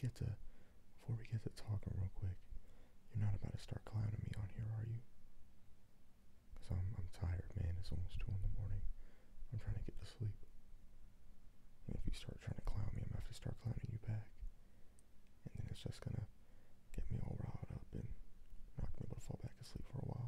get to talking real quick, you're not about to start clowning me on here, are you? Cause I'm tired, man. It's almost 2 in the morning. I'm trying to get to sleep. And if you start trying to clown me, I'm gonna have to start clowning you back. And then it's just gonna get me all riled up and not gonna be able to fall back asleep for a while.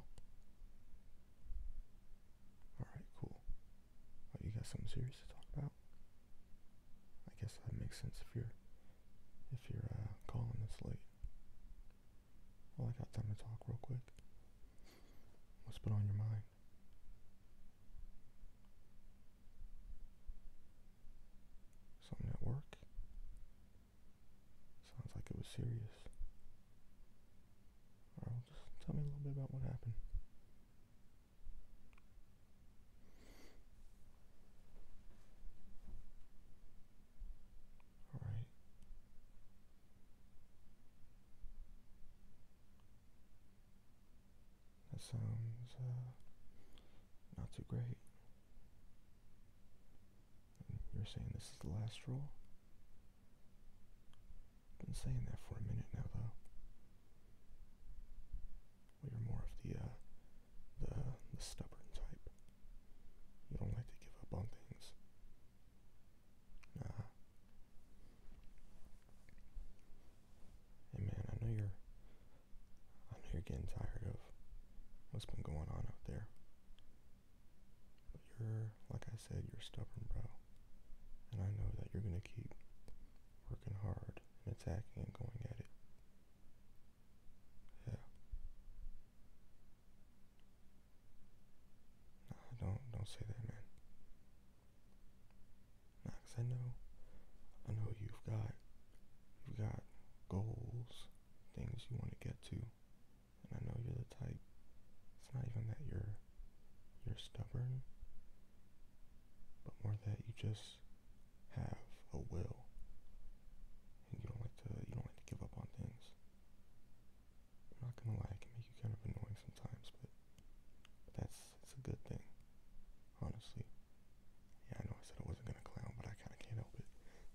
Alright, cool. Oh, you got something serious to talk about? I guess that makes sense if you're calling this late. Well, I got time to talk real quick. What's been on your mind? Something at work? Sounds like it was serious. Alright, well, just tell me a little bit about what happened. Alright. That sounds, not too great. And you're saying this is the last straw? Been saying that for a minute now, though. Well, you're more of the stubborn type. You don't like to give up on things. Nah. Hey man, I know you're getting tired of what's been going on out there. But you're, like I said, you're stubborn, bro. And I know that you're gonna keep working hard and attacking and going at it. Yeah. Nah, don't say that, man. Nah, 'cause I know you've got goals, things you want to get to, and I know you're the type. It's not even that you're stubborn, but more that you just have a will, and you don't like to give up on things. I'm not gonna lie, it can make you kind of annoying sometimes, but it's a good thing, honestly. Yeah, I know I said I wasn't gonna clown, but I kind of can't help it.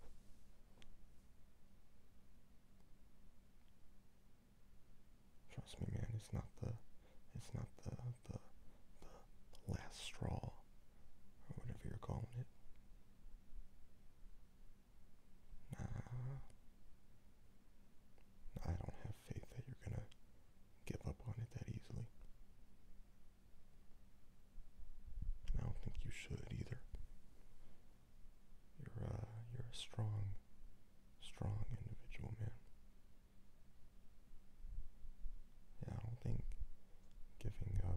Trust me, man. It's not the last straw, or whatever you're calling it. Nah, I don't have faith that you're gonna give up on it that easily. And I don't think you should either. You're a strong individual, man. Yeah, I don't think giving up,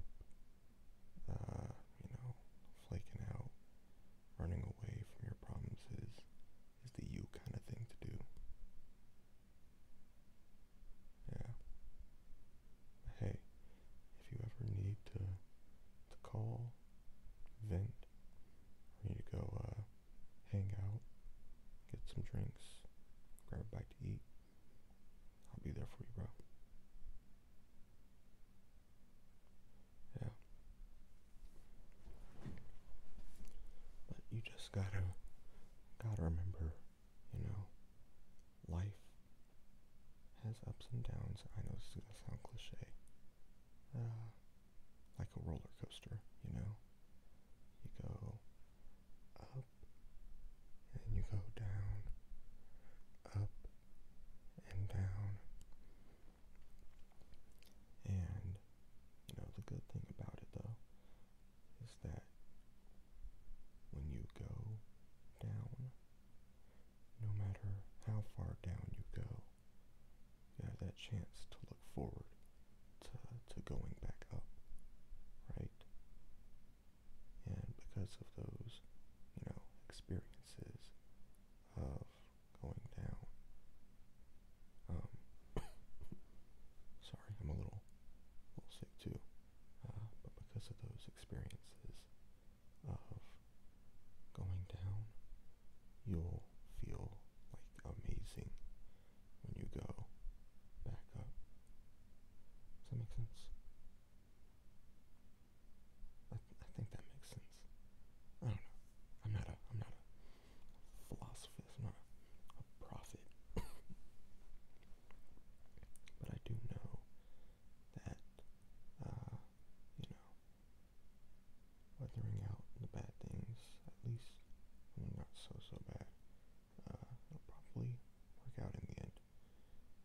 flaking out, running away from your problems is the you kind of thing to do. Yeah. Hey, if you ever need to call, vent, or need to go hang out, get some drinks, grab a bite to eat, I'll be there for you, bro. Yeah. But you just gotta remember, life has ups and downs. I know this is gonna sound cliche. Like a roller coaster, You go up and you go down, up and down. And, the good thing about it though is that when you go down, no matter how far down you go, you have that chance to look forward to going back up, right?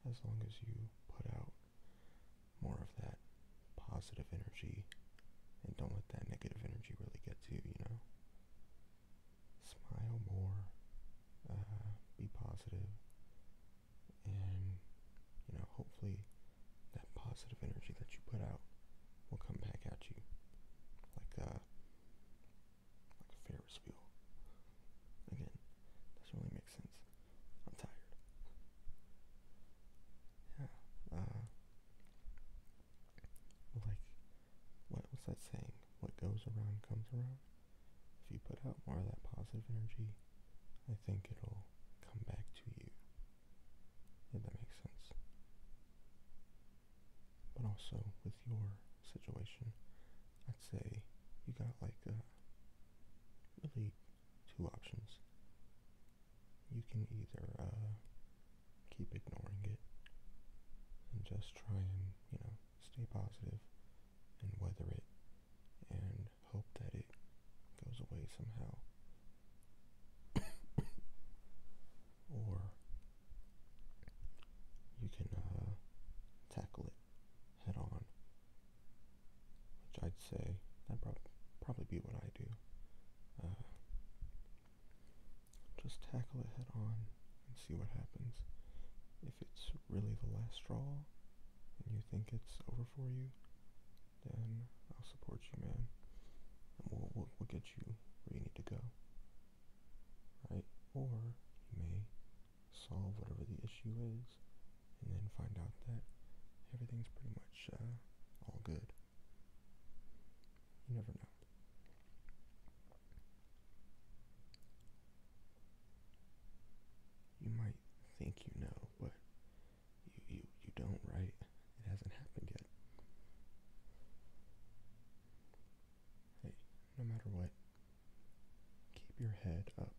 as long as you put out more of that positive energy and don't let that negative energy really get to you, you know? Smile more, be positive, and, you know, hopefully that positive energy that you put out will come back at you like a Ferris wheel. Again, doesn't really make sense. I'm tired. Yeah. Like, what's that saying? What goes around comes around. If you put out more of that positive energy, I think it'll come back to you. If that makes sense. But also, with your situation, I'd say you got like really two options. You can either keep ignoring it and just try and, you know, stay positive and weather it and hope that it goes away somehow. Or you can tackle it head on, which I'd say that'd probably be what I do. Just tackle it head on and see what happens. If it's really the last straw and you think it's over for you, then I'll support you, man. And we'll get you where you need to go. Right? Or you may solve whatever the issue is and then find out that everything's pretty much all good. You never know. You might think you know, but you don't, right? It hasn't happened yet. Hey, no matter what, keep your head up.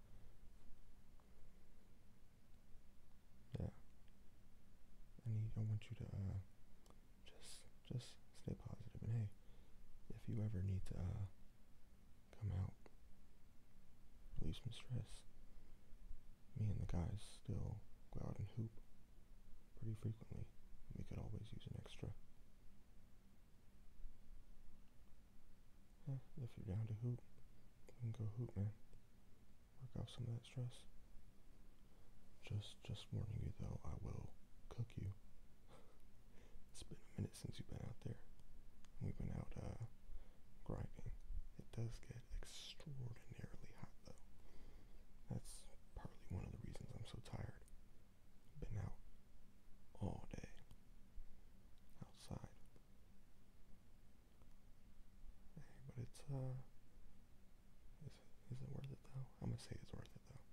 Yeah. I want you to just stay positive. And hey, if you ever need to come out, relieve some stress, me and the guys still go out and hoop pretty frequently. We could always use an extra. Yeah, if you're down to hoop, we can go hoop, man. Work out some of that stress. Just warning you though, I will cook you. It's been a minute since you've been out there. We've been out grinding. It does get extraordinarily hot though. That's partly one of the reasons I'm so tired. Been out all day outside. Hey, but it's is it worth it though? I'm gonna say it's worth it though.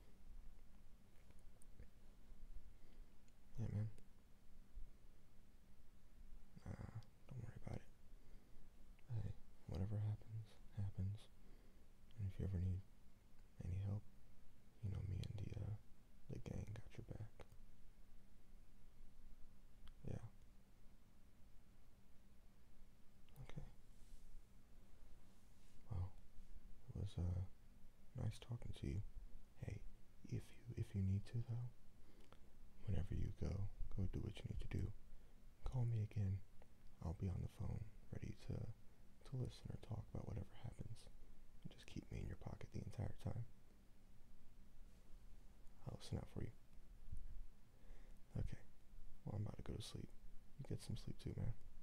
Yeah, man. Don't worry about it. Hey, whatever happens, happens. And if you ever need any help, you know me and the gang got your back. Yeah. Okay. Well, it was nice talking to you. Hey, if you need to though, whenever you go do what you need to do. Call me again. I'll be on the phone, ready to listen or talk about whatever happens. Just keep me in your pocket the entire time. I'll listen out for you. Okay. Well, I'm about to go to sleep. You get some sleep too, man.